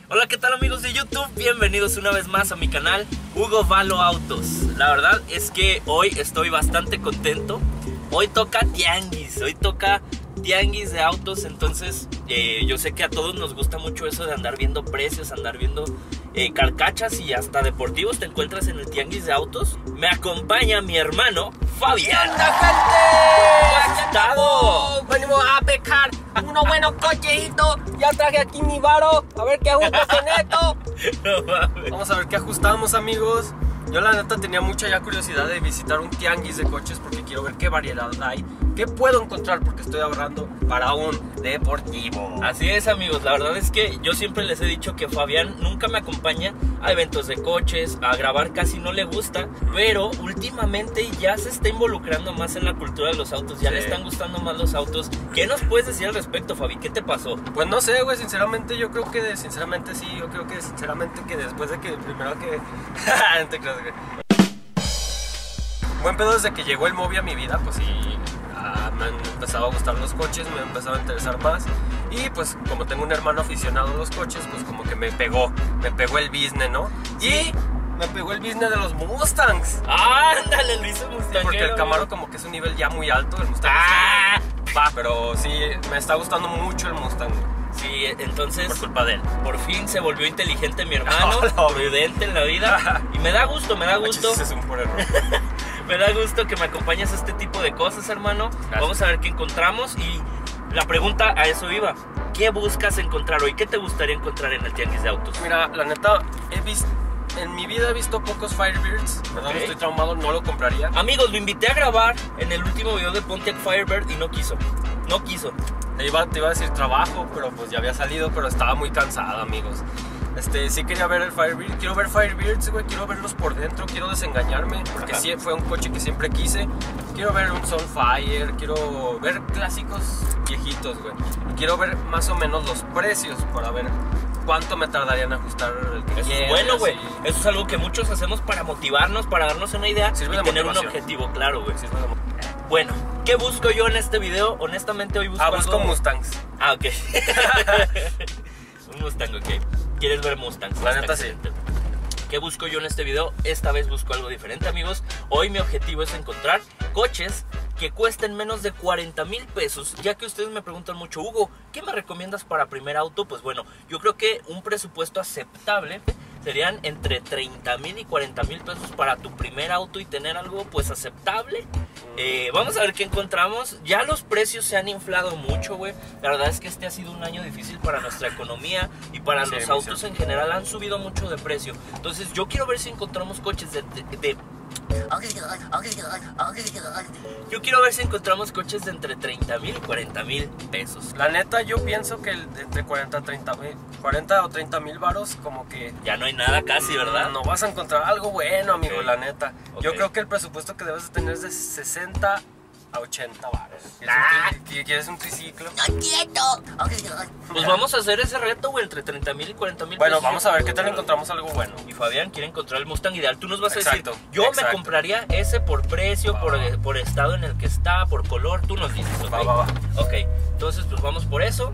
Hola, ¿qué tal amigos de YouTube? Bienvenidos una vez más a mi canal Hugo Valo Autos. La verdad es que hoy estoy bastante contento. Hoy toca tianguis, de autos. Entonces yo sé que a todos nos gusta mucho eso de andar viendo precios, andar viendo carcachas y hasta deportivos te encuentras en el tianguis de autos. Me acompaña mi hermano Fabián. ¿Qué onda, gente? ¿Cómo has estado? Venimos a pescar unos buenos cochecitos. Ya traje aquí mi varo. A ver qué ajustas en esto. No mames. Vamos a ver qué ajustamos, amigos. Yo la neta tenía mucha ya curiosidad de visitar un tianguis de coches porque quiero ver qué variedad hay, qué puedo encontrar porque estoy ahorrando para un deportivo. Así es, amigos, la verdad es que yo siempre les he dicho que Fabián nunca me acompaña a eventos de coches, a grabar casi no le gusta, pero últimamente ya se está involucrando más en la cultura de los autos, ya le están gustando más los autos. ¿Qué nos puedes decir al respecto, Fabi? ¿Qué te pasó? Pues no sé, güey, sinceramente yo creo que después de que primero que... no te creas, güey. Buen pedo desde que llegó el Mobi a mi vida, pues sí, me han empezado a gustar los coches, me han empezado a interesar más. Y pues como tengo un hermano aficionado a los coches, pues como que me pegó el business, ¿no? Sí. Y me pegó el business de los Mustangs. ¡Ándale, lo hizo Mustang! Porque el Camaro como que es un nivel ya muy alto, el Mustang va, pero sí, me está gustando mucho el Mustang. Sí, entonces Por culpa de él. por fin se volvió inteligente mi hermano, No, prudente en la vida. Y me da gusto. Ese es un puro error. Me da gusto que me acompañes a este tipo de cosas, hermano. Gracias. Vamos a ver qué encontramos. Y la pregunta a eso iba: ¿qué buscas encontrar hoy? ¿Qué te gustaría encontrar en el tianguis de autos? Mira, la neta, en mi vida he visto pocos Firebirds, ¿verdad? Ok. Estoy traumado, no lo compraría. Amigos, lo invité a grabar en el último video de Pontiac Firebird y no quiso. Te iba a decir trabajo, pero pues ya había salido, pero estaba muy cansado, amigos. Sí quería ver el Firebird, quiero ver Firebirds, güey, quiero verlos por dentro, quiero desengañarme, porque sí fue un coche que siempre quise. Quiero ver un Sunfire, quiero ver clásicos viejitos, güey. Y quiero ver más o menos los precios para ver cuánto me tardaría en ajustar el que Eso quiero, es bueno, güey. así. Eso es algo que muchos hacemos para motivarnos, para darnos una idea Sirve y de tener un motivación. objetivo claro, güey. Sí, es bueno. Bueno, ¿qué busco yo en este video? Honestamente hoy busco Busco algo... Mustangs. Ah, ok. Un Mustang, ok. ¿Quieres ver Mustangs? La Está neta, sí. excelente. ¿Qué busco yo en este video? Esta vez busco algo diferente, amigos. Hoy mi objetivo es encontrar coches que cuesten menos de 40,000 pesos. Ya que ustedes me preguntan mucho, Hugo, ¿qué me recomiendas para primer auto? Pues bueno, yo creo que un presupuesto aceptable serían entre 30,000 y 40,000 pesos para tu primer auto y tener algo pues aceptable. Vamos a ver qué encontramos. Ya los precios se han inflado mucho, güey. La verdad es que este ha sido un año difícil para nuestra economía y para los autos en general han subido mucho de precio. Entonces yo quiero ver si encontramos coches Yo quiero ver si encontramos coches de entre 30,000 y 40,000 pesos. La neta, yo pienso que entre 40 o 30,000 varos, como que Ya no hay nada casi, ¿verdad? no vas a encontrar algo bueno, amigo, Ok. la neta. Ok. Yo creo que el presupuesto que debes de tener es de 60 a 80 varos. ¿Quieres un triciclo? Pues vamos a hacer ese reto, güey, entre 30,000 y 40,000 Bueno, pesos. vamos a ver qué tal encontramos algo bueno. Y Fabián quiere encontrar el Mustang ideal. Tú nos vas a Exacto, decir, yo me exacto. compraría ese por precio, por estado en el que está, por color. Tú nos dices, ¿ok? Va. Ok, entonces pues vamos por eso.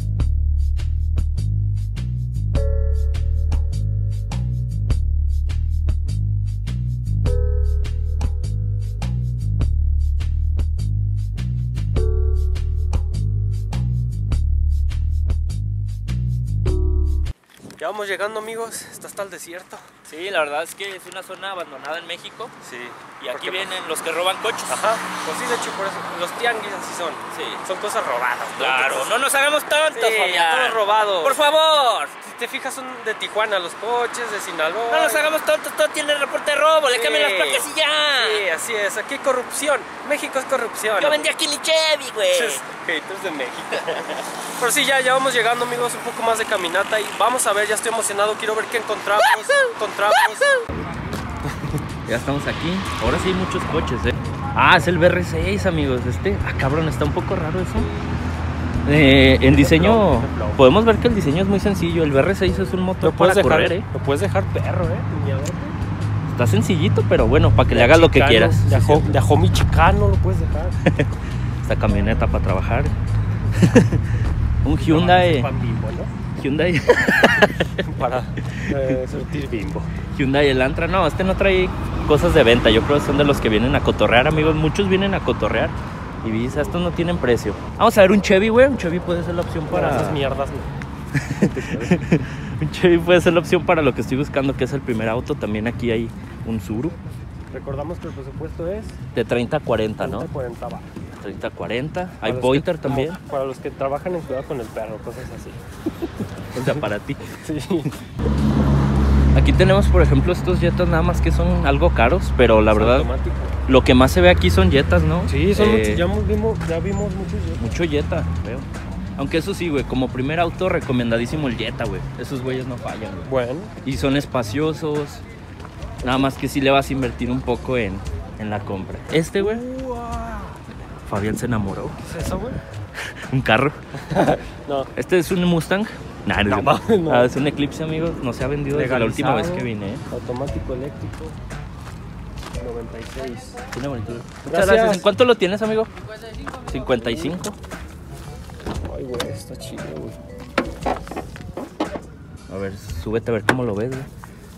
Ya vamos llegando, amigos. Está hasta el desierto. Sí, la verdad es que es una zona abandonada en México. Sí. Y aquí vienen los que roban coches. Ajá. Pues sí, de hecho, por eso. Los tianguis así son. Sí. Son cosas robadas. ¿no? Claro, Entonces, no nos hagamos tontos, sí, Fabián. todo robado. Por favor. Si te fijas, son de Tijuana los coches, de Sinaloa. No nos hagamos tontos, todo tiene reporte de robo. Le Sí. cambian las placas y ya. Sí, así es. Aquí hay corrupción. México es corrupción. Yo vendí aquí mi Chevy, güey. Haters de México. Pero sí, ya vamos llegando, amigos, un poco más de caminata y vamos a ver, ya estoy emocionado, quiero ver qué encontramos. Ya estamos aquí. Ahora sí hay muchos coches, es el BR6, amigos. Cabrón, está un poco raro eso. En diseño, podemos ver que el diseño es muy sencillo. El BR6 es un motor para correr, Lo puedes dejar perro, Está sencillito, pero bueno, para que le hagas lo que quieras. De Ajomi chicano lo puedes dejar. Esta camioneta para trabajar. Un Hyundai. Pan Bimbo, ¿no? Hyundai. para surtir Bimbo. Hyundai Elantra. No, este no trae cosas de venta. Yo creo que son de los que vienen a cotorrear, amigos. Muchos vienen a cotorrear. Y dices, estos no tienen precio. Vamos a ver un Chevy, güey. Un Chevy puede ser la opción para... Esas mierdas, no. Un Chevy puede ser la opción para lo que estoy buscando, que es el primer auto. También aquí hay un Tsuru. Recordamos que el presupuesto es... De 30 a 40, ¿no? 40 va. 30 a 40. Hay Para los Pointer que- también. Para los que trabajan en cuidado con el perro, cosas así. O sea, para ti. Sí. Aquí tenemos, por ejemplo, estos Jetas nada más que son algo caros, pero la verdad, Automático. lo que más se ve aquí son Jetas, ¿no? Sí, son Eh, muchos, ya vimos muchos. Mucho Jetta, veo. Aunque eso sí, güey, como primer auto recomendadísimo el Jetta, güey. Esos güeyes no fallan, güey. Bueno, Y son espaciosos. Nada más que sí le vas a invertir un poco en la compra. Este, güey, Fabián se enamoró. ¿qué es eso, güey? Un carro. No. Este es un Mustang. Nah, No, no, no. Ah, es un Eclipse, amigos. No se ha vendido desde la última vez que vine, ¿eh? Automático eléctrico. 96. Tiene bonito. Muchas Gracias. gracias. ¿En cuánto lo tienes, amigo? 55. Ay, güey, está chido, güey. A ver, súbete a ver cómo lo ves, güey.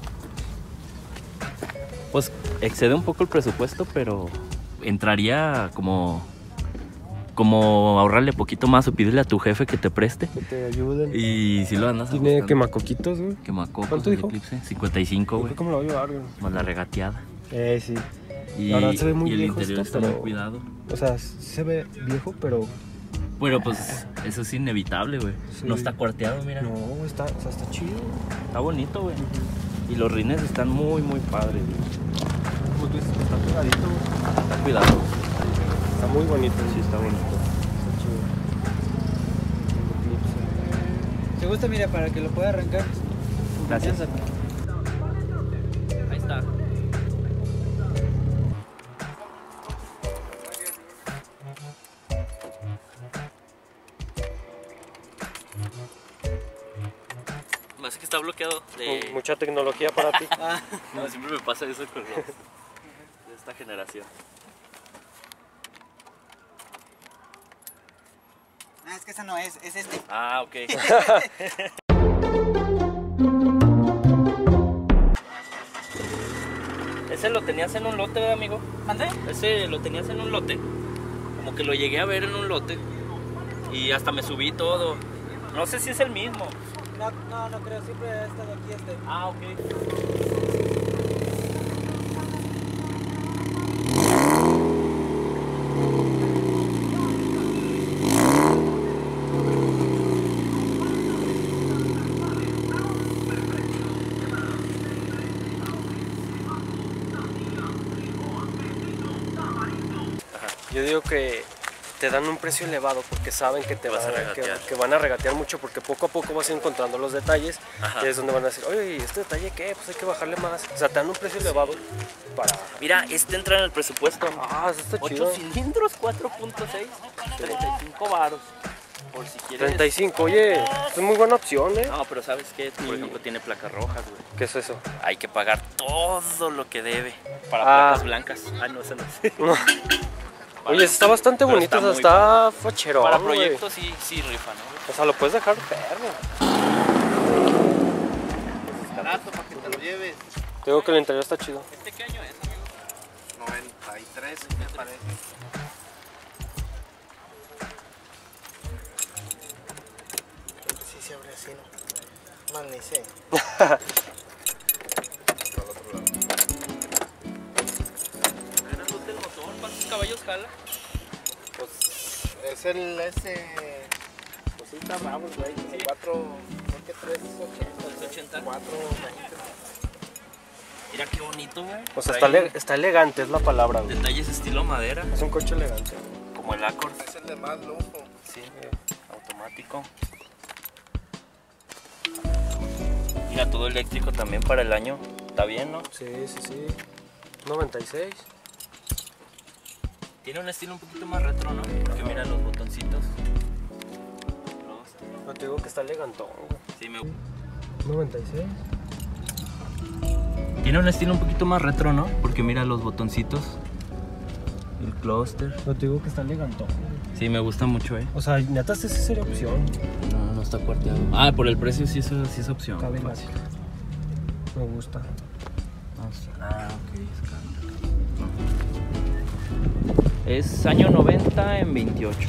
Pues excede un poco el presupuesto, pero entraría como ahorrarle poquito más o pídele a tu jefe que te preste. Que te ayuden. Y si lo andas Tiene ajustando. quemacoquitos, güey. Quemacocos, ¿Cuánto el dijo? Eclipse. 55, güey. ¿Cómo lo voy a llevar, güey? Más la regateada. Sí. Y, La verdad se ve muy y el viejo interior esto, está muy pero- cuidado. O sea, sí se ve viejo, pero Bueno, pues eso es inevitable, güey. Sí. No está cuarteado, mira. no, está, o sea, está chido. Está bonito, güey. Y los rines están muy, muy padres, güey. Como tú dices, está pegadito, güey. Está cuidado. Está muy bonito. Sí, está bonito. Está chido. El Eclipse. Si gusta, mira, para que lo pueda arrancar. Gracias. Ahí está. Más que está bloqueado de... Mucha tecnología para ti. No, siempre me pasa eso con los de esta generación. Ah, es que esa no es este. Ah, ok. Ese lo tenías en un lote, ¿verdad, amigo? ¿Mandé? Ese lo tenías en un lote. Como que lo llegué a ver en un lote. Y hasta me subí todo. No sé si es el mismo. No creo, siempre ha estado aquí este. Ah, ok. Yo digo que te dan un precio elevado porque saben que te Vas van a a, regatear. que van a regatear mucho porque poco a poco vas encontrando los detalles. Ajá. Y es donde van a decir, oye, ¿y este detalle qué? Pues hay que bajarle más. O sea, te dan un precio elevado para... Mira, este entra en el presupuesto. Ah, eso está 8 chido. cilindros, 4.6, 35 varos. Por si quieres. 35, oye, es muy buena opción, ¿eh? No, pero ¿sabes qué? Por ejemplo, tiene placas rojas, güey. ¿Qué es eso? Hay que pagar todo lo que debe para Ah. placas blancas. Ah, no, eso no sé. Oye, está bastante Pero bonito, está o sea, muy está facherón, Para güey. proyectos sí rifa, ¿no? O sea, lo puedes dejar perro. Barato para que te lo lleves. Te digo que el interior está chido. ¿Este qué año es, amigo? 93 me parece. Sí se abre así, ¿no? Más ni sé. Grandote el motor, ¿cuántos caballos jala? Pues es el ese. Pues sí está bravo, güey. 4, creo que 380. 4, Mira qué bonito, güey. O sea, Trae está elegante, es la palabra, güey. detalles estilo madera, Es un coche elegante. como el Accord. es el de más lujo. Sí, automático. Mira, todo eléctrico también para el año. Está bien, ¿no? Sí. 96. Tiene un estilo un poquito más retro, ¿no? Porque mira los botoncitos. No te digo que está elegantón, güey. Sí, me... 96. Tiene un estilo un poquito más retro, ¿no? Porque mira los botoncitos. El cluster. No te digo que está elegantón, güey. Sí, me gusta mucho, ¿eh? O sea, neta, esa sería opción. No no está cuarteado. Ah, por el precio sí es opción. Está bien Fácil. fácil. Me gusta. Ah, ok. Es año 90 en 28.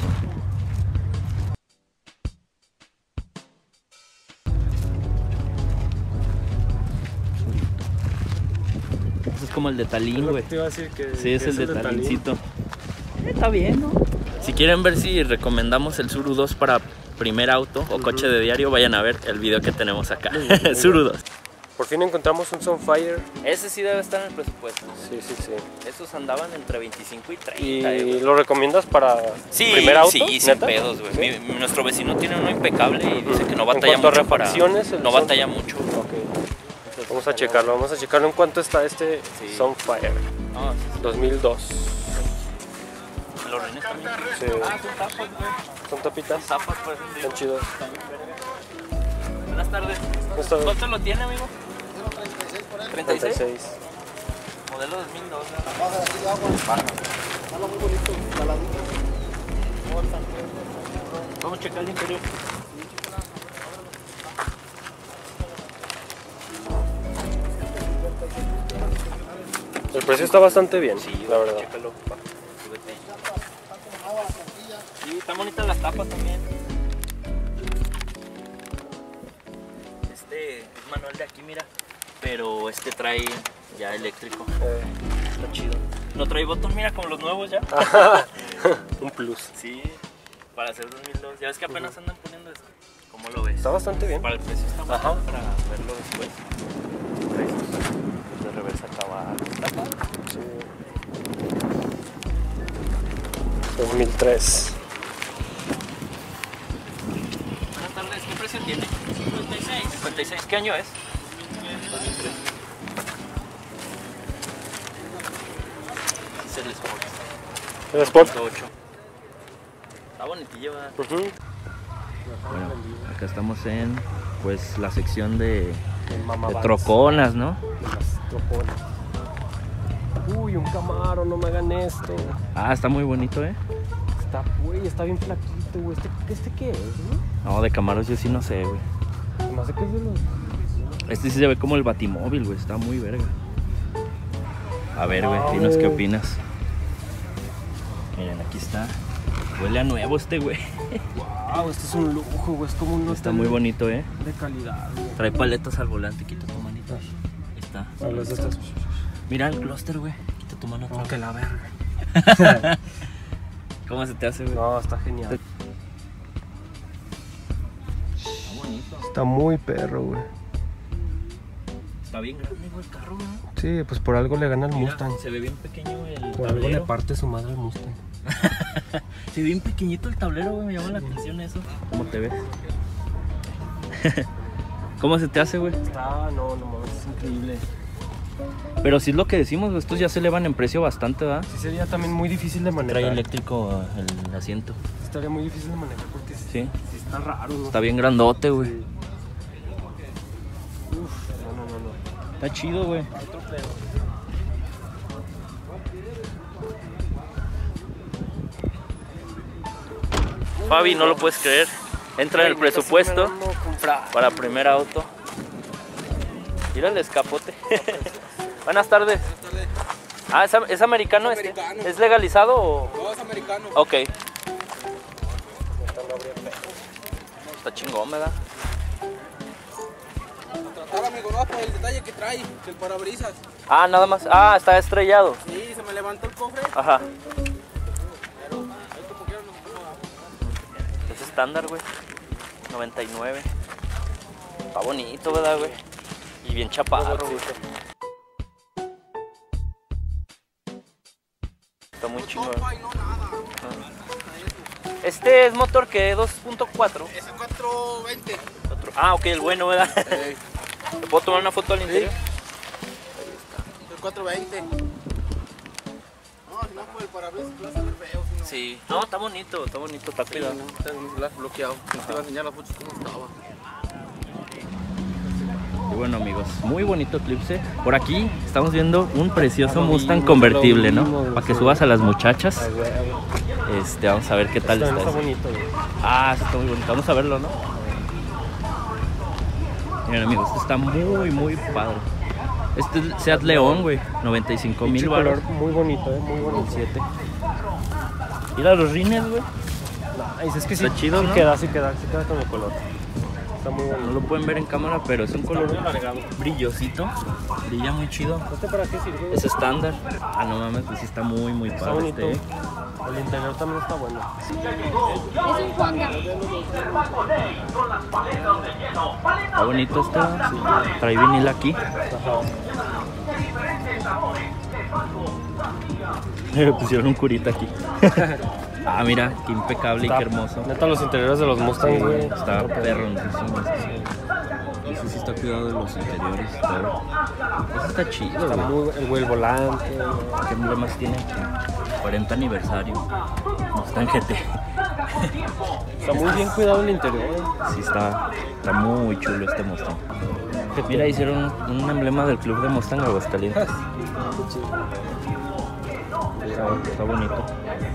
Ese es como el de Talín, güey. Te iba a decir que Sí, es que el de Talín. Talincito. Está bien, ¿no? Si quieren ver si recomendamos el Tsuru 2 para primer auto o coche de diario, vayan a ver el video que tenemos acá. Tsuru 2. Por fin encontramos un Sunfire. Ese sí debe estar en el presupuesto. Sí, sí, sí. Esos andaban entre 25 y 30. ¿Y lo recomiendas para Sí, primer auto? sí, sin ¿Neta? pedos, güey. ¿Sí? Nuestro vecino tiene uno impecable y dice que no En batalla cuanto a mucho para... refacciones, el No Sun- batalla mucho. Ok. Vamos a checarlo en cuánto está este Sí. Sunfire. No, 2002. los reines también. Sí. Ah, son tapas, güey. Son tapitas. Tapas, pues. Están chidos. Buenas tardes. Buenas tardes. ¿Cuánto lo tiene, amigo? 36. 36. Modelo 2002. Vamos a checar el interior. El precio está bastante bien, Sí, la verdad. chécalo. Súbete. Sí, están bonitas las tapas también. Este es manual de aquí, mira. Pero este trae ya eléctrico. Está chido. No trae botón, mira, como los nuevos ya. Un plus. Sí, para hacer 2002. Ya ves que apenas andan poniendo esto. ¿Cómo lo ves? Está bastante bien. Para el precio está bueno. Ajá. Para verlo después. Precios. De reversa acaba. Está padre. Sí. 2003. Buenas tardes, ¿qué precio tiene? 56. 56, ¿qué año es? 2003. Es el Sport. El Sport. 8. Está bonitillo, ¿verdad? Ujú. Bueno, acá estamos en pues la sección de Mamavans. troconas, ¿no? Las troconas. Uy, un Camaro, no me hagan esto. Ah, está muy bonito, ¿eh? Está bien flaquito, güey. ¿Este qué es, güey? No, de Camaros yo sí no sé, güey. Además de que es de los... Este sí se ve como el Batimóvil, güey. Está muy verga. A ver, güey, Ah, dinos qué güey. opinas. Miren, aquí está. Huele a nuevo este, güey. Wow, este es un lujo, güey. Es como un Está hotel muy bonito, ¿eh? de calidad, güey. Trae paletas al volante. Quita tu manita. Ahí está. Hablas de estas. Mira el clúster, güey. Quita tu mano. No, que la verga. ¿Cómo se te hace, güey? No, está genial. Está bonito. Está muy perro, güey. Está bien grande, güey, el carro, güey. Sí, pues por algo le gana al Mira, Mustang. se ve bien pequeño el Por algo le tablero. parte su madre al Mustang. Se ve bien pequeñito el tablero, güey. Me llama la atención eso. ¿Cómo te ves? ¿Cómo se te hace, güey? No mames, es increíble. Pero sí es lo que decimos, güey. Estos ya se elevan en precio bastante, ¿verdad? Sí sería también muy difícil de manejar. Trae eléctrico el asiento. Estaría muy difícil de manejar porque Sí. sí está raro, ¿no? Está bien grandote, güey. Sí. Uf, no. Está chido, güey. Otro pedo. Fabi, no lo puedes creer. Entra en el presupuesto para primer auto. Mira el escapote. Buenas tardes. Ah, ¿es americano este? americano. ¿Es legalizado o...? No, es americano. Ok. Está chingón, ¿verdad? Tratar, amigo, no, por el detalle que trae, el parabrisas. Ah, nada más. Ah, está estrellado. Sí, se me levantó el cofre, Ajá. pero ahí como quiera no me va. Es estándar, güey. 99. Está bonito, ¿verdad, güey? Y bien chaparro, güey. Está muy chingón. Ay, no, nada. Este es motor que 2.4. Es el 420. Ah, ok, el bueno, ¿verdad? ¿Te puedo tomar una foto al interior? El 420. No, si no por el parabrisas te vas a ver feo. Si no. Sí. No, está bonito, está cuidado. Está el celular bloqueado. Te voy a enseñar las fotos cómo estaba. Y bueno, amigos, muy bonito Eclipse. Por aquí estamos viendo un precioso Mustang convertible, ¿no? Para que subas a las muchachas. Vamos a ver qué tal está. Está ese. bonito, güey. Ah, sí, está muy bonito. Vamos a verlo, ¿no? Miren amigos, este está muy padre. Este es el Seat León, güey, 95,000 color baros. muy bonito, muy bonito. 7. Mira los rines, güey. Es que Está chido, sí ¿no? queda con el color. Está muy No bueno. lo pueden ver en cámara, pero es un color muy alargado. brillosito. Brilla muy chido. ¿Este para qué sirve? Es estándar. Ah, no mames, pues sí está muy Está padre bonito. este. El interior también está bueno. Es un Honda. Está bonito este. Sí. Trae vinil aquí. Le pusieron un curita aquí. Ah, mira, qué impecable y qué hermoso. Neta, los interiores de los Mustangs, güey. Está perroncísimo. Eso sí está cuidado de los interiores y todo. Eso está chido, Está güey. el volante. ¿Qué emblemas tiene? 40 aniversario. Mustang GT. Está muy bien cuidado el interior. Sí, está muy chulo este Mustang. Mira, hicieron un emblema del club de Mustang Aguascalientes. Está bonito.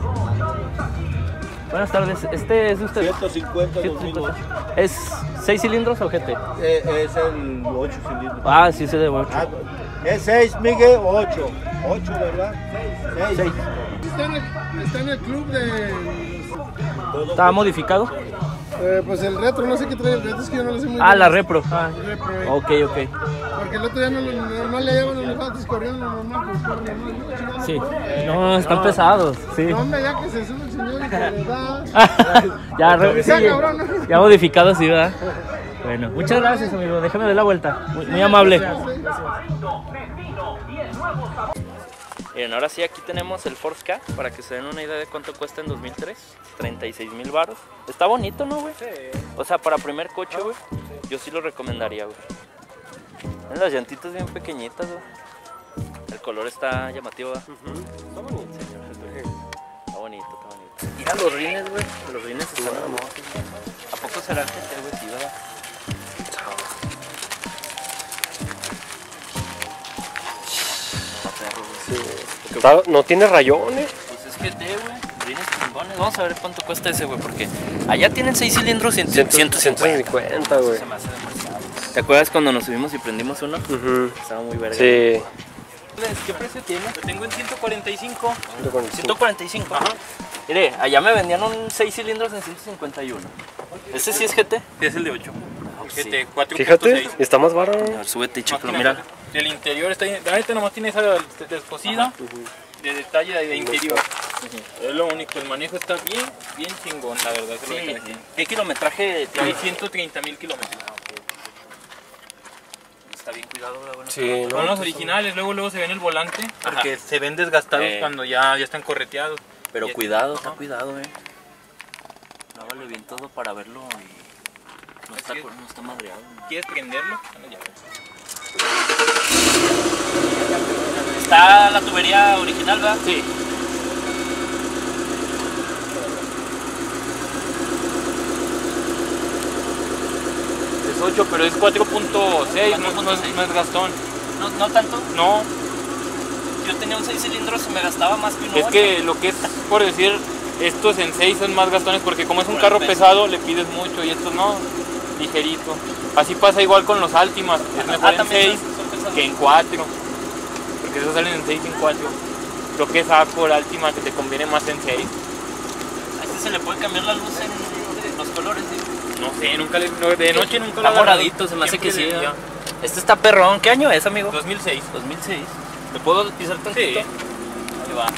Buenas tardes, este es de usted. 150 2008. ¿Es 6 cilindros o GT? Es el 8 cilindros. Ah, sí, ese de 8. Ah, es 6, Miguel, 8. 8, ¿verdad? 6. Está en el club de... ¿Estaba modificado? pues el retro, no sé qué trae el retro, es que yo no lo sé muy bien. Ah, la Repro. Ah, El repro, ok. Porque el otro día no le llevan los gatos corriendo normal, pues corre normal. Sí. No, están pesados. Sí. No, hombre, ya que se sube el señor y que le da... Ya modificado, sí, ¿verdad? Bueno, muchas gracias, amigo. Déjame dar la vuelta. Muy amable. Bien, ahora sí, aquí tenemos el Force K para que se den una idea de cuánto cuesta en 2003. 36,000 baros. Está bonito, ¿no, güey? Sí. O sea, para primer coche, güey, yo sí lo recomendaría, güey. Ven las llantitas bien pequeñitas, güey. El color está llamativo, ¿verdad? Está bonito. Está bonito. Mira los rines, güey. Los rines están hermosos. ¿A poco será el GT, güey? Sí, ¿verdad? No tiene rayones. Pues es GT, güey. Rines chingones. Vamos a ver cuánto cuesta ese, güey, porque allá tienen 6 cilindros y en 150, güey. Se me hace demasiado. ¿Te acuerdas cuando nos subimos y prendimos uno? Estaba muy verga. Sí. ¿Qué precio tiene? Lo tengo en 145. 145. Ajá. Mire, allá me vendían un 6 cilindros en 151. ¿Ese sí es GT? Sí, es el de 8. Sí. GT 4.6. Fíjate, está más barato. A ver, súbete y chécalo, mira. El interior está... Ahorita nomás tiene esa descosida de detalle de interior. Es lo único, el manejo está bien chingón, la verdad. Sí. ¿Qué kilometraje Tiene tiene? 130,000 kilómetros. Está bien cuidado, bueno. Sí, no. Son los originales, luego se ve en el volante, porque se ven desgastados cuando ya están correteados. Pero Y- cuidado, está cuidado, Lávale bien todo para verlo y no está madreado. ¿Quieres prenderlo? Bueno, ya ves. ¿Está la tubería original, verdad? Sí. Es 8, pero es 4.6, no es gastón. ¿No tanto? No, Yo tenía un 6 cilindros y me gastaba más que un 8. es que lo que es, por decir, estos en 6 son más gastones porque como es un Por el carro peso. pesado le pides mucho y estos no, ligerito. Así pasa igual con los Altimas, es mejor en también 6 son pesados. que en 4, porque esos salen en 6 y en 4. Creo que es Accord Altima que te conviene más en 6. A este se le puede cambiar la luz en los colores, ¿sí? No sé, de noche nunca Está he agarrado. moradito, se me hace que sí. Siempre de día. Este está perrón. ¿Qué año es, amigo? 2006. 2006. ¿Le puedo pisar tantito? Sí. Ahí va.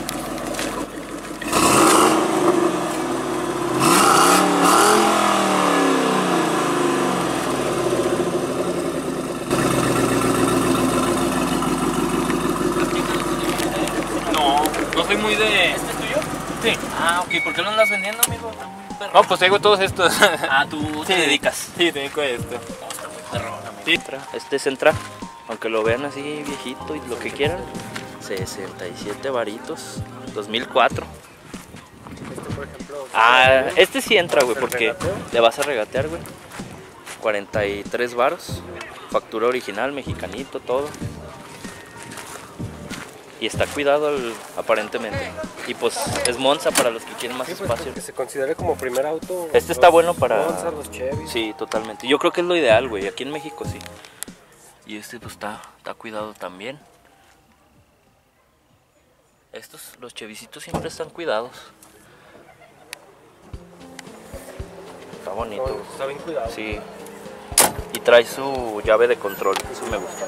No soy muy de... ¿Este es tuyo? Sí. Ah, ok. ¿Por qué lo andas vendiendo, amigo? Está muy perrón. No, pues tengo todos estos. Ah, tú te dedicas. Sí, tengo esto. Está muy perrón, amigo. Sí. Este es Sentra, aunque lo vean así viejito y lo que quieran. 67 varitos, 2004. Este, por ejemplo. Ah, este sí entra, güey, ¿El porque regateo? le vas a regatear, güey. 43 varos, factura original, mexicanito, todo. Y está cuidado aparentemente. Y pues es Monza para los que quieren más espacio. Que se considere como primer auto. Este está bueno para... Monza, los Chevy. Sí, totalmente. Yo creo que es lo ideal, güey. Aquí en México sí. Y este pues está cuidado también. Estos, los Chevycitos siempre están cuidados. Está bonito. Está bien cuidado. Sí. Y trae su llave de control. Eso me gusta.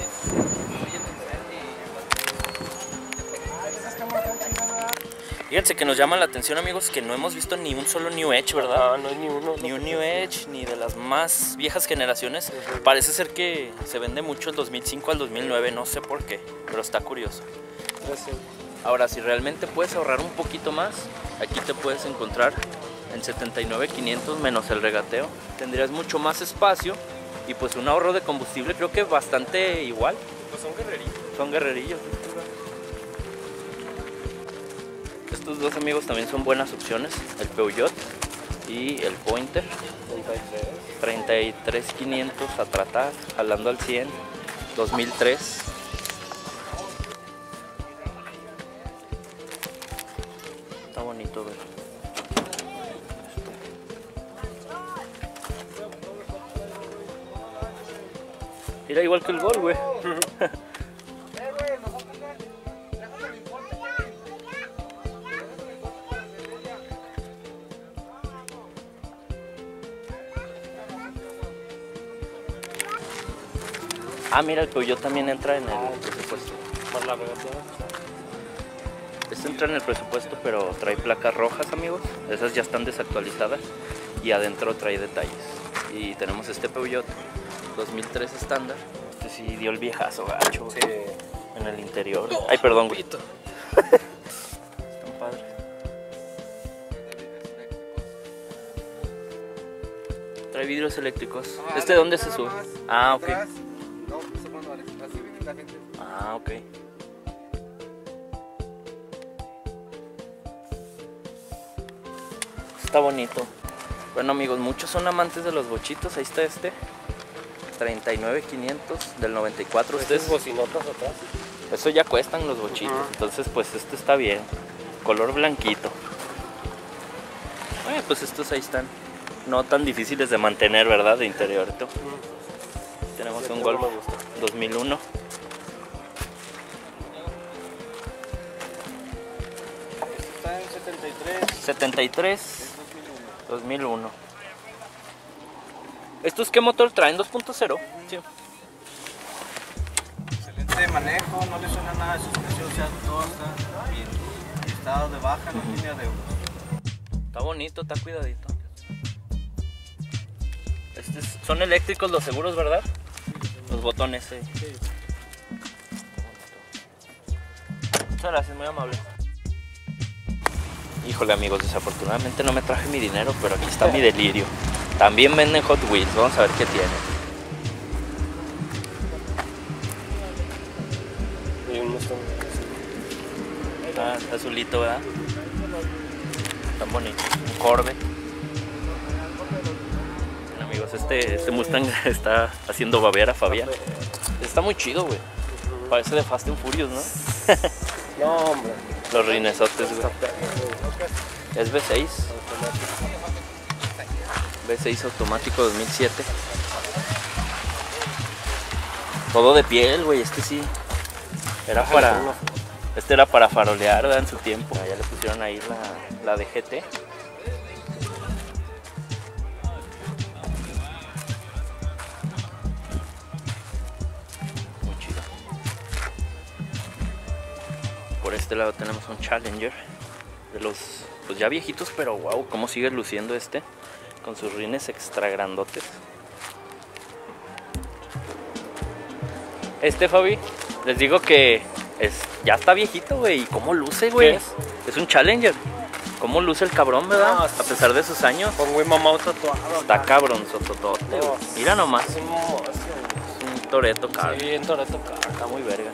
Fíjense que nos llama la atención, amigos, que no hemos visto ni un solo New Edge, ¿verdad? Ah, no hay ni uno. Ni un New Edge, ni de las más viejas generaciones. Parece ser que se vende mucho el 2005 al 2009, no sé por qué, pero está curioso. Ahora, si realmente puedes ahorrar un poquito más, aquí te puedes encontrar en 79,500 menos el regateo. Tendrías mucho más espacio y pues un ahorro de combustible creo que bastante igual. Pues son guerrerillos. Son guerrerillos. Estos dos, amigos, también son buenas opciones, el Peugeot y el Pointer. 33,500 a tratar, jalando al 100, 2003. Está bonito ver. Era igual que el Gol, güey. Ah, mira, el Peugeot también entra en el presupuesto. Por la regateada. Este entra en el presupuesto, pero trae placas rojas, amigos. Esas ya están desactualizadas. Y adentro trae detalles. Y tenemos este Peugeot 2003 estándar. Este sí dio el viejazo gacho. Sí. En el interior. Ay, perdón, güey. Están padres. Trae vidrios eléctricos. ¿Este dónde se sube? Ah, ok. No, eso cuando así viene la gente. Ah, ok. Está bonito. Bueno, amigos, muchos son amantes de los bochitos. Ahí está este 39,500 del 94. Ustedes, bocinotas atrás. eso ya cuestan los bochitos. Entonces, pues este está bien. Color blanquito. Pues estos ahí están. No tan difíciles de mantener, ¿verdad? De interior. Tenemos un Golf 2001. Está en 73. 73 2001. ¿Estos qué motor traen? 2.0. Sí. Excelente manejo, no le suena nada de suspensión, o sea, todo está bien. Estado de baja, no tiene adeudos. Está bonito, está cuidadito. Son eléctricos los seguros, ¿verdad? Los botones, sí. Muchas gracias, muy amable. Híjole, amigos, desafortunadamente no me traje mi dinero, pero aquí está mi delirio. También venden Hot Wheels, vamos a ver qué tiene. Y un Mustang. Ah, está azulito, ¿verdad? Tan bonito. Un Corvette. Bueno, amigos, este Mustang está haciendo babear a Fabián. Está muy chido, güey. Parece de Fast and Furious, ¿no? No, hombre. Los rinesotes, güey. Es V6. V6 automático 2007. Todo de piel, güey. Este sí. Este era para farolear, ¿verdad? En su tiempo. Ya le pusieron ahí la de GT. Muy chido. Por este lado tenemos un Challenger. De los, pues ya viejitos, pero wow, cómo sigue luciendo este. Con sus rines extra grandotes. Este, Fabi, les digo que ya está viejito, güey. ¿Y cómo luce, güey? ¿Qué es? Es un Challenger. ¿Cómo luce el cabrón, verdad? No, a pesar de sus años. Con güey mamado tatuado. Está cabrón, sototote, güey. No, Mira nomás. Es un monstruo. Es un Toretto car. Sí, en Toretto car. Está muy verga.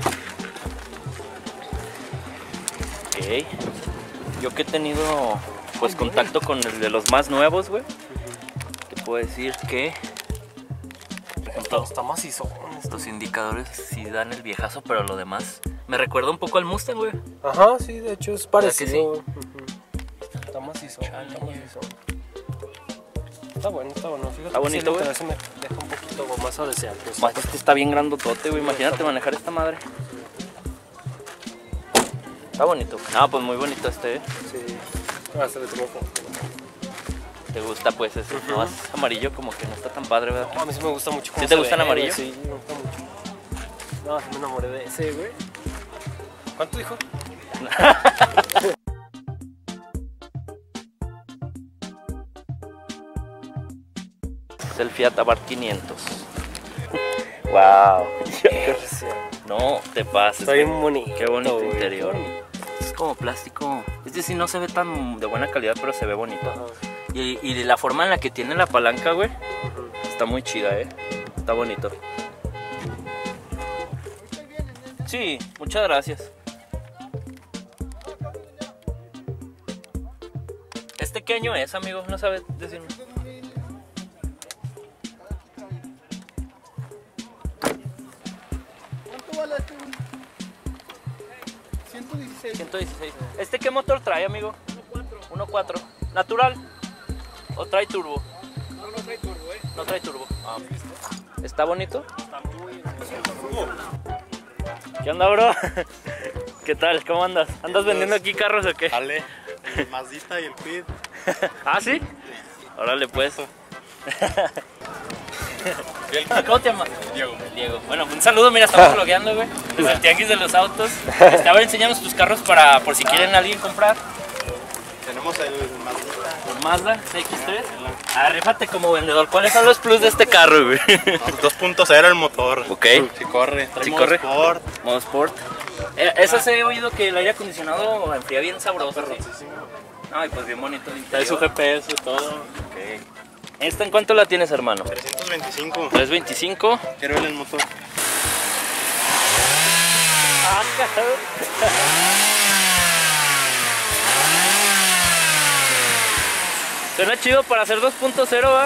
Ok. Yo que he tenido pues contacto con el de los más nuevos, güey. Te puedo decir que, por ejemplo, bonito. Está macizo. Los indicadores sí dan el viejazo, pero lo demás me recuerda un poco al Mustang, güey. Ajá, sí, de hecho es parecido. sí? Ujú. Está macizo, está macizo. Está bueno, fíjate. Está bonito, güey. Se me deja un poquito más a desear. Pues. Este está bien grandotote, güey. Imagínate manejar esta madre. Está bonito. Ah, pues muy bonito este, ¿eh? Sí. Ah, se le tomó foto. ¿Te gusta, pues, ese? No, es amarillo como que no está tan padre, ¿verdad? No, a mí sí me gusta mucho. ¿Sí te gusta en amarillo? Sí, me gusta mucho. No, sí me enamoré de ese, güey. ¿Cuánto dijo? Es el Fiat Abarth 500. Wow. No te pases. Está bien bonito. Qué bonito güey. interior. Es como plástico. Es decir, no se ve tan de buena calidad, pero se ve bonito. Ajá. Y la forma en la que tiene la palanca, güey, está muy chida, Está bonito. Sí, muchas gracias. ¿Este qué año es, amigo? No sabes decirme. ¿Cuánto vale este? 116. 116. ¿Este qué motor trae, amigo? 1.4. ¿Natural? ¿O trae turbo? No, no trae turbo, No trae turbo. Ah, ¿está bonito? Está muy... ¿Qué onda, bro? ¿Qué tal? ¿Cómo andas? ¿Andas vendiendo aquí carros o qué? Dale, el Mazdita y el Quid. ¿Ah, sí? Órale, pues. ¿Cómo te llamas? Diego. Diego. Bueno, un saludo, mira, estamos vlogueando, güey. Desde el Tianguis de los Autos. A ver, enséñanos tus carros por si quieren alguien comprar. Tenemos el Mazdita. El Mazda CX-3. Arrífate como vendedor. ¿Cuáles son los plus de este carro, güey? 2.0 el motor. Ok. Si corre. Trae Sí modo corre. Sport. Modo Sport. Esas he oído que el aire acondicionado enfría bien sabroso, ¿sí? Ay, pues bien bonito el interior. Trae su GPS, todo. Ok. ¿Esta en cuánto la tienes, hermano? 325. 325. Quiero ver el motor. Ah, cabrón. Suena chido para hacer 2.0, ¿va?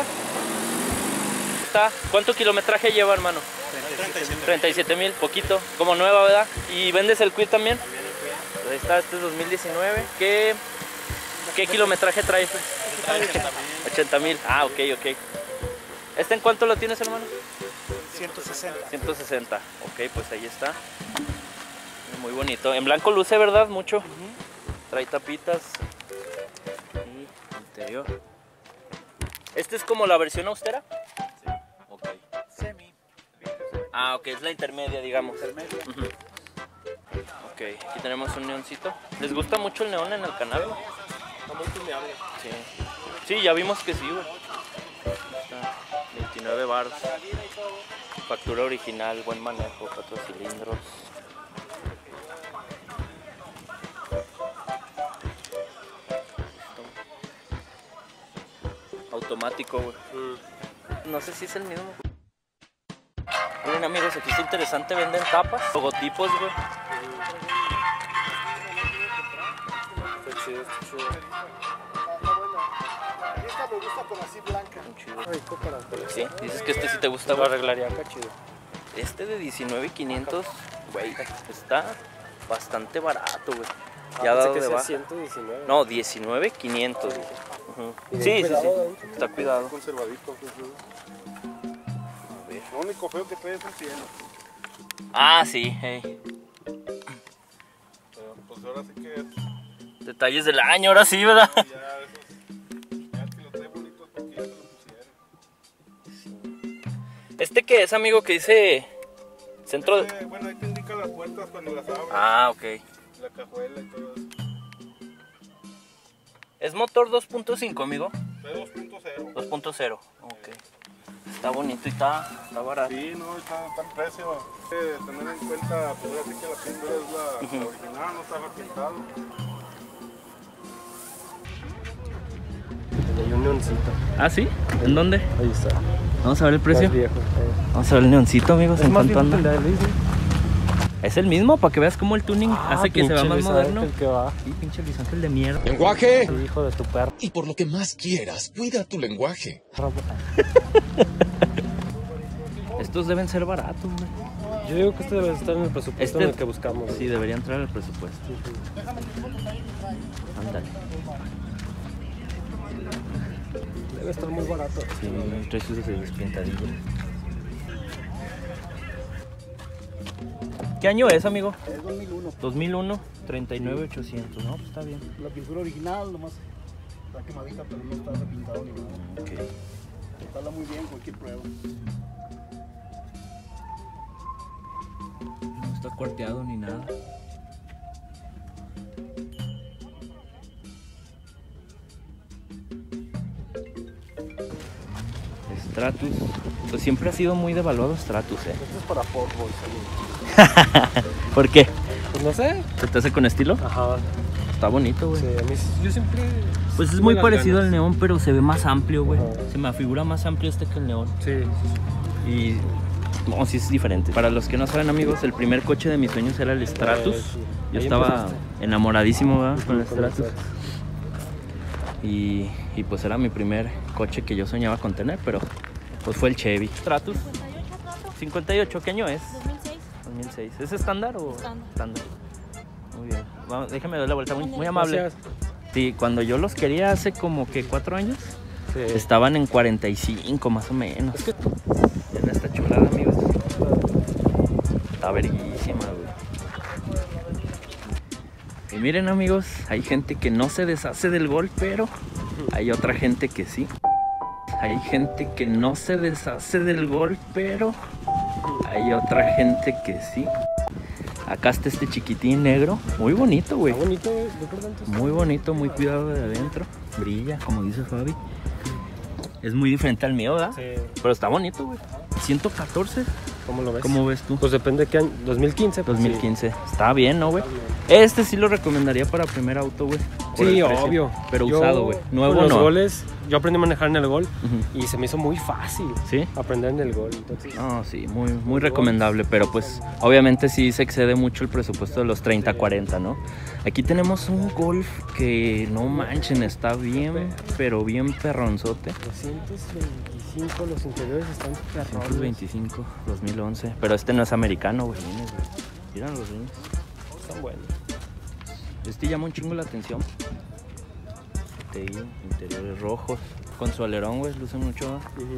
¿Cuánto kilometraje lleva, hermano? 37,000, poquito, como nueva, ¿verdad? ¿Y vendes el Quid también? Pues ahí está, este es 2019. ¿Qué kilometraje trae? 80,000. Ah, ok. ¿Este en cuánto lo tienes, hermano? 160. 160. Ok, pues ahí está. Muy bonito. En blanco luce, ¿verdad? Mucho. Trae tapitas. Y interior. ¿Este es como la versión austera? Sí. Ok. Semi. Ah, ok, es la intermedia, digamos. Intermedio. Ujú. Ok, aquí tenemos un neoncito. ¿Les gusta mucho el neón en el canal? Está muy tuneable. Sí. Sí, ya vimos que sí, güey. Está 29 bars. Factura original, buen manejo, 4 cilindros. Automático, güey. No sé si es el mismo. Miren, amigos, aquí está interesante, venden tapas, logotipos, güey. Está chido. Está buena. A mí esta me gusta con así blanca. Rico para coleccionar. Sí, dices que este sí te gusta, Lo güey. arreglaría acá chido. Este de 19,500, güey, está bastante barato, güey. Ya dado que de sea baja. 119. No, 19,500, dije. Ujú. Y Sí, bien sí, cuidado, sí. Está cuidado. Conservadito. Lo único feo que trae es el cielo. Ah, sí, hey. Pero pues ahora sí que es Detalles del año, ahora sí, ¿verdad? ya esos. Ya que lo trae bonito es porque ya se lo pusieron. ¿Este qué es, amigo, que dice centro de... Bueno, ahí te indica las puertas cuando las abres. Ah, ok. La cajuela y todo eso. ¿Es motor 2.5, amigo? Fue 2.0. 2.0, ok. Está bonito y está barato. Sí, no, está en precio. Hay que tener en cuenta, pues ahora sí que la pintura es la original, no está repintado. Hay un neoncito. ¿Ah, sí? ¿En dónde? Ahí está. Vamos a ver el precio. Más viejo. Vamos a ver el neoncito, amigos, Es en más cuánto viejo que anda. el de Luis, ¿no? Es el mismo, para que veas cómo el tuning hace que se vea pinche más Luis moderno. Ángel que va. Sí, pinche Luis Ángel de mierda. Lenguaje. Sí, hijo de tu perro. Y por lo este Estos deben ser baratos, güey. Yo digo que este debe estar en el presupuesto en el que buscamos. Sí, debería entrar al presupuesto. Ándale. Debe estar muy barato. Sí, trae sus despintadillos. ¿Qué año es, amigo? Es 2001. 2001, 39,800. No, pues está bien. La pintura original, nomás está quemadita, pero no está repintado ni nada. Ok. Está muy bien cualquier prueba. No está cuarteado ni nada. Stratus. Pues siempre ha sido muy devaluado Stratus, Esto es para fútbol, amigo. ¿Por qué? Pues no sé. ¿Se te hace con estilo? Ajá. Está bonito, güey. Sí, a mí yo siempre... Pues es tuve muy las parecido ganas. al neón, pero se ve más amplio, güey. Ajá. Se me afigura más amplio este que el neón. Sí. Y no, sí es diferente. Para los que no saben, amigos, el primer coche de mis sueños era el Stratus. Sí. Yo Ahí estaba empezaste. enamoradísimo, ¿verdad? Con el Con el Stratus. Y pues era mi primer coche que yo soñaba con tener, pero pues fue el Chevy. Stratus 58, ¿qué año es? 2006. 2006. ¿Es estándar o Estándar. estándar? Muy bien. Vamos, déjame dar la vuelta, muy amable. Gracias. Sí, cuando yo los quería hace como que 4 años, Sí. estaban en 45 más o menos. Miren esta chulada, amigos. Está verguísima, güey. Y miren, amigos, hay gente que no se deshace del Golf, pero hay otra gente que sí. Hay gente que no se deshace del Golf, pero hay otra gente que sí. Acá está este chiquitín negro, muy bonito, güey. Está bonito, güey. Yo por dentro. Muy bonito, muy cuidado de adentro. Brilla, como dice Fabi. Es muy diferente al mío, ¿verdad? Sí. Pero está bonito, güey. 114. ¿Cómo lo ves? ¿Cómo ves tú? Pues depende de qué año. 2015. Pues 2015. Está bien, ¿no, güey? Sí. Este sí lo recomendaría para primer auto, güey. Por Sí, el precio. obvio. Pero Yo, usado, güey. Nuevo con los no. goles, yo aprendí a manejar en el Gol Ujú. y se me hizo muy fácil ¿Sí? aprender en el Gol. Entonces, No, sí, muy recomendable, pero pues obviamente sí se excede mucho el presupuesto de los 30, 40, ¿no? Aquí tenemos un Golf que no manchen, está bien, pero bien perronzote. 225 los interiores están perrones. 225, 2011, pero este no es americano, güey. Miren los rines. Están buenos. Este llama un chingo la atención. TI, interiores rojos, con su alerón, güey, luce mucho. Ujú.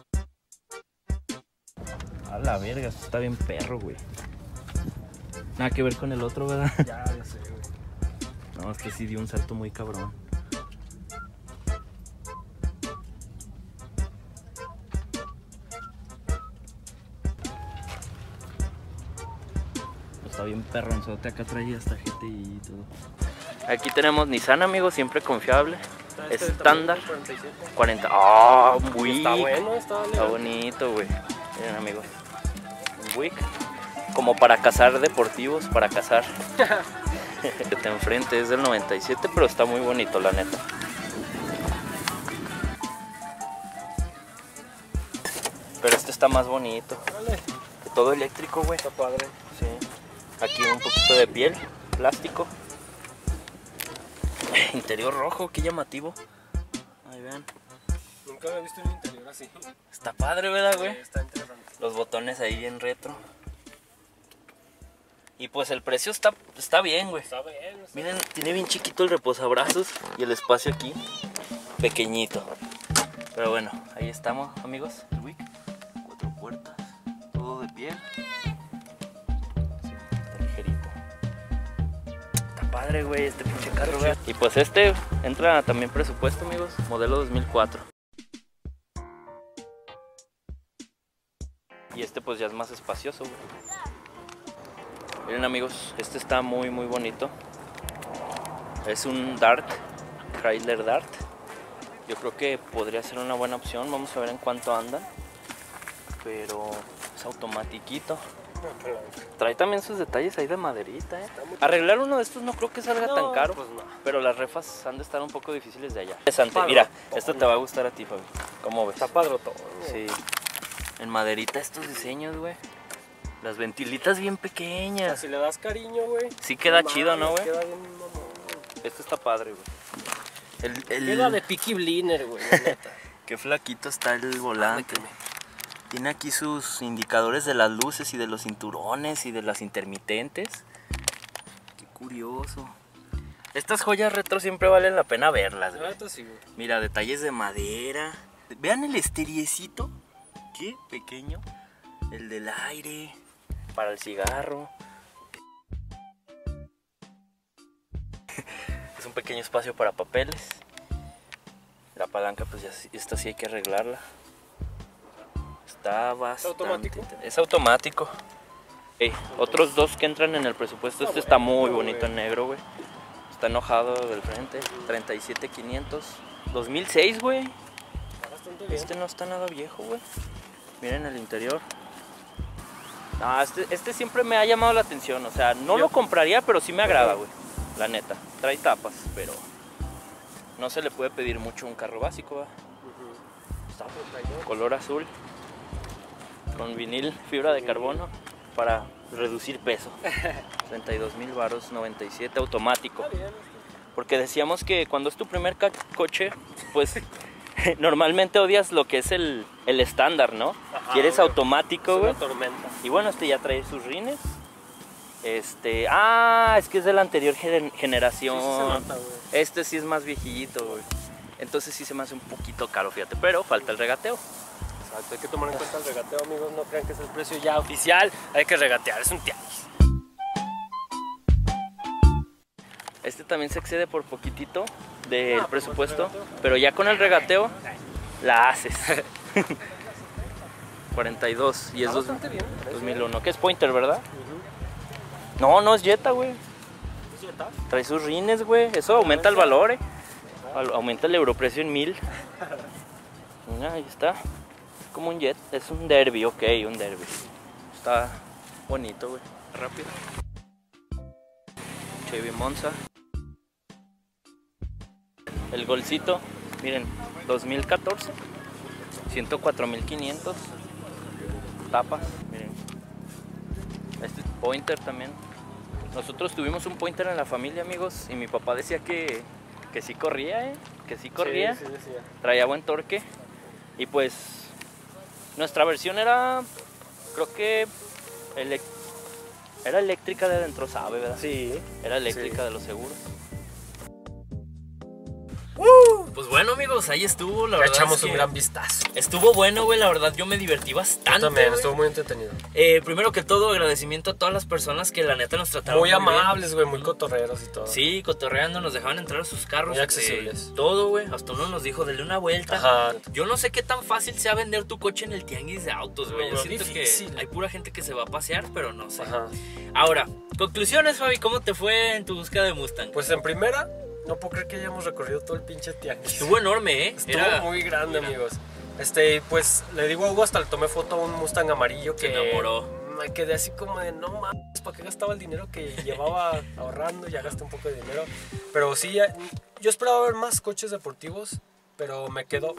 A la verga, esto está bien perro, güey. Nada que ver con el otro, ¿verdad? Ya sé, güey. No, este sí dio un salto muy cabrón. Está bien perronzote, acá trae hasta GTI y todo. Aquí tenemos Nissan, amigos, siempre confiable. Estándar. 40. ¡Ah! Buick. Está bueno, Está bonito, güey. Miren, amigos. Un Buick. Como para cazar deportivos, para cazar. Que te enfrente es del 97, pero está muy bonito, la neta. Pero este está más bonito. Vale. Todo eléctrico, güey. Está padre. Sí. Aquí un poquito de piel, plástico. Interior rojo, qué llamativo. Ahí vean. Nunca había visto un interior así. Está padre, ¿verdad, güey? Está interesante. Los botones ahí bien retro. Y pues el precio está bien, güey. Está bien. Está... Miren, tiene bien chiquito el reposabrazos y el espacio aquí pequeñito. Pero bueno, ahí estamos, amigos. El Buick. 4 puertas, todo de piel. Sí, está ligerito. Está padre, güey, este pinche carro, güey. Y pues este entra también presupuesto, amigos. Modelo 2004. Y este pues ya es más espacioso, güey. Miren, amigos, este está muy bonito. Es un Dart, Chrysler Dart. Yo creo que podría ser una buena opción. Vamos a ver en cuánto anda. Pero es automatiquito. Trae también sus detalles ahí de maderita, Arreglar uno de estos no creo que salga tan caro. Pues no. Pero las refas han de estar un poco difíciles de allá. Interesante. Padrotón. Mira, esto te va a gustar a ti, Fabi. ¿Cómo ves? Está padrotón. Sí. En maderita estos diseños, güey. Las ventilitas bien pequeñas. Si le das cariño, güey. Sí queda no chido, ¿no, mames, güey? Queda bien, mamón. Este está padre, güey. Queda de Peaky Blinders, güey, la neta. Qué flaquito está el volante. Tiene aquí sus indicadores de las luces y de los cinturones y de las intermitentes. Qué curioso. Estas joyas retro siempre valen la pena verlas, güey. Mira, detalles de madera. Vean el esteriecito. Qué pequeño. El del aire. Para el cigarro. Es un pequeño espacio para papeles. La palanca, pues ya esta sí hay que arreglarla. Está bastante. ¿Es automático? Otros dos que entran en el presupuesto. Este está muy bonito en negro, güey. Está enojado del frente. 37,500. 2006, güey. Este no está nada viejo, güey. Miren el interior. No, este siempre me ha llamado la atención. O sea, no lo compraría, pero sí me agrada, güey. La neta. Trae tapas, pero no se le puede pedir mucho a un carro básico, ¿verdad? Está color azul. Con vinil, fibra de carbono para reducir peso. 32,000 varos, 97, automático. Porque decíamos que cuando es tu primer coche, pues normalmente odias lo que es el estándar, ¿no? Ajá, quieres güey. automático, Es güey. una tormenta. Y bueno, este ya trae sus rines. Es que es de la anterior generación. Sí, se nota, güey. Este sí es más viejito, güey. Entonces sí se me hace un poquito caro, fíjate. Pero falta el regateo. Exacto, hay que tomar en cuenta el regateo, amigos. No crean que es el precio ya oficial. Hay que regatear, es un tianguis. Este también se excede por poquitito del presupuesto, pero ya con el regateo la haces. 42 y es Bastante bien. 2001, que es Pointer, ¿verdad? No es Jetta, güey. ¿Es Jetta? Trae sus rines, güey. Eso aumenta el valor, aumenta el europrecio en 1000. Mira, ahí está. Es como un Jet, es un Derby, ok, un Derby. Está bonito, güey. Rápido. Chevy Monza. El Golcito, miren, 2014. 104,500. Tapas, miren. Este Pointer también. Nosotros tuvimos un Pointer en la familia, amigos, y mi papá decía que sí corría, que sí corría. Sí, decía. Traía buen torque. Y pues nuestra versión era, creo que era eléctrica de adentro, ¿sabe, verdad? Sí. Era eléctrica Sí. de los seguros. Pues bueno, amigos, ahí estuvo, la Ya verdad. echamos es un que gran vistazo. estuvo bueno, güey, la verdad yo me divertí bastante. Yo también, güey. estuvo muy entretenido. Primero que todo, agradecimiento a todas las personas que la neta nos trataron Muy bien. amables, güey, muy cotorreros y todo. Sí, cotorreando, nos dejaban entrar a sus carros. Muy accesibles. Todo, güey. Hasta uno nos dijo, dale una vuelta. Ajá. Yo no sé qué tan fácil sea vender tu coche en el tianguis de autos, güey. Yo No, siento difícil. que hay pura gente que se va a pasear, pero no sé. Ajá. Ahora, conclusiones, Fabi, ¿cómo te fue en tu búsqueda de Mustang? Pues en primera, no puedo creer que hayamos recorrido todo el pinche tianguis. Estuvo enorme, ¿eh? Estuvo muy grande, amigos. Pues le digo a Hugo, hasta le tomé foto a un Mustang amarillo que Se enamoró. Me quedé así como de no mames, ¿para qué gastaba el dinero que llevaba ahorrando? Ya gasté un poco de dinero. Pero sí, yo esperaba ver más coches deportivos, pero me quedo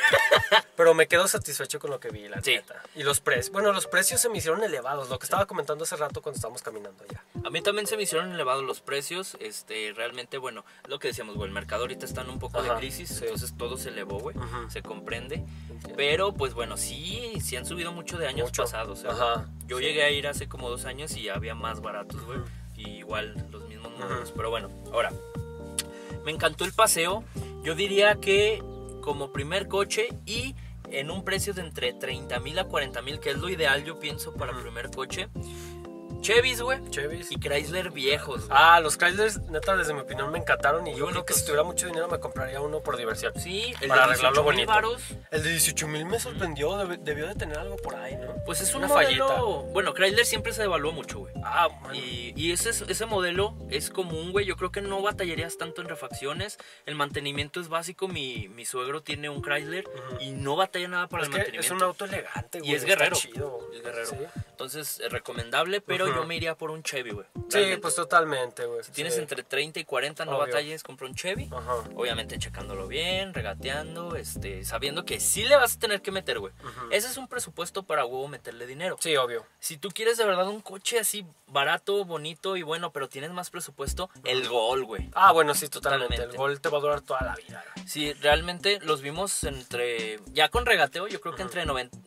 satisfecho con lo que vi, la Sí. neta. Y los precios, bueno, los precios se me hicieron elevados, lo que estaba comentando hace rato cuando estábamos caminando allá. A mí también se me hicieron elevados los precios. Realmente, bueno, lo que decíamos, güey, el mercado ahorita está en un poco de Ajá, crisis, sí. entonces todo se elevó, güey. Ujú. Se comprende. Entiendo. Pero, pues bueno, sí han subido mucho de años Mucho. pasados. ¿eh? Ajá, Yo sí. llegué a ir hace como 2 años y había más baratos, güey. Y igual los mismos modelos. Ujú. Pero bueno, ahora, me encantó el paseo. Yo diría que como primer coche y en un precio de entre 30,000 a 40,000, que es lo ideal, yo pienso, para Ujú. primer coche. Chevys, güey. Chevys. Y Chrysler viejos, güey. Ah, los Chryslers, neta, desde mi opinión me encantaron y Muy yo creo que bonitos. si tuviera mucho dinero me compraría uno por diversión. Sí, el Para de arreglarlo 18,000 bonito. varos, El de 18,000 me sorprendió, debió de tener algo por ahí, ¿no? pues es un Una modelo. fallita. Bueno, Chrysler siempre se devaluó mucho, güey. Ah, man. Y ese modelo es común, güey. Yo creo que no batallarías tanto en refacciones. El mantenimiento es básico. Mi suegro tiene un Chrysler y no batalla nada para Es el que mantenimiento. es un auto elegante, güey. Y es está guerrero. chido. Es guerrero. Sí, Entonces, es recomendable, pero Ujú. yo me iría por un Chevy, güey. Sí, Realmente. pues totalmente, güey. Si tienes Sí. entre 30 y 40, no Obvio. batalles, compra un Chevy. Ajá. Obviamente checándolo bien, regateando, sabiendo que sí le vas a tener que meter, güey. Ujú. Ese es un presupuesto para huevo meterle dinero. Sí, obvio. Si tú quieres de verdad un coche así barato, bonito y bueno, pero tienes más presupuesto, el Gol, güey. Ah, bueno, sí, totalmente. Totalmente. El Gol te va a durar toda la vida. Sí, realmente los vimos ya con regateo, yo creo que entre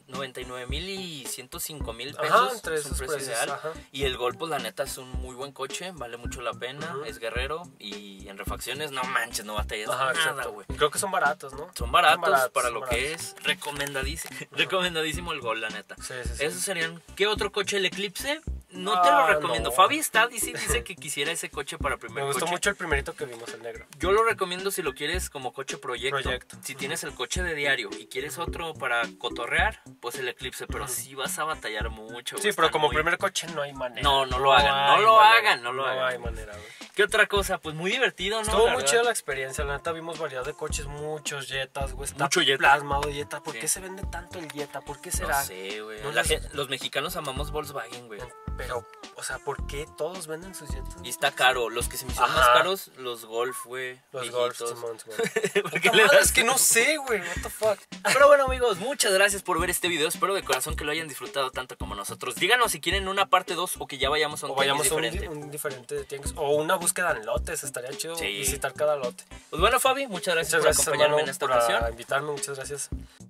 99,000 y 105,000 Ajá, pesos. entre es un esos precio precios, ideal. ajá. Y el Gol, pues la neta es un muy buen coche, vale mucho la pena, es guerrero y en refacciones no manches, no batallas Ajá, nada, exacto. güey. Y creo que son baratos, ¿no? Son baratos para son lo baratos. que es. Recomendadísimo. Recomendadísimo el Gol, la neta. Sí, sí, sí. Esos serían. ¿Qué otro coche? El Eclipse. No te lo recomiendo. no. Fabi dice que quisiera ese coche para primer Me gustó coche. mucho el primerito que vimos, el negro. Yo lo recomiendo si lo quieres como coche proyecto. Proyecto. Si tienes el coche de diario y quieres otro para cotorrear, pues el Eclipse. Pero sí vas a batallar mucho. Sí, güey, pero están como muy- primer coche no hay manera. No, no lo hagan, hay no lo manera. hagan, no lo hagan. No hay manera, güey. ¿Qué otra cosa? Pues muy divertido, ¿no? Estuvo La muy verdad. chida la experiencia, la neta vimos variedad de coches, muchos Jetas, güey. Está Mucho Jetta. plasmado Jetta. ¿Por Sí. qué se vende tanto el Jetta? ¿Por qué No será? sé, güey. No La les- gen- Los mexicanos amamos Volkswagen, güey. Pero, o sea, ¿por qué todos venden sus Jettas? Y está caro. Los que se me hicieron Ajá. más caros, los Golf, güey. Los viejitos. Golf, Simón, Simón. ¿Por qué Puta le madre, das es que no sé, güey. What the fuck. Pero bueno, amigos, muchas gracias por ver este video. Espero de corazón que lo hayan disfrutado tanto como nosotros. Díganos si quieren una parte 2 o que ya vayamos a un O vayamos a tianguis diferente. un diferente tianguis. O una búsqueda en lotes. Estaría chido Sí. visitar cada lote. Pues bueno, Fabi, muchas gracias Muchas por gracias, acompañarme hermano, en esta por ocasión. invitarme. Muchas gracias.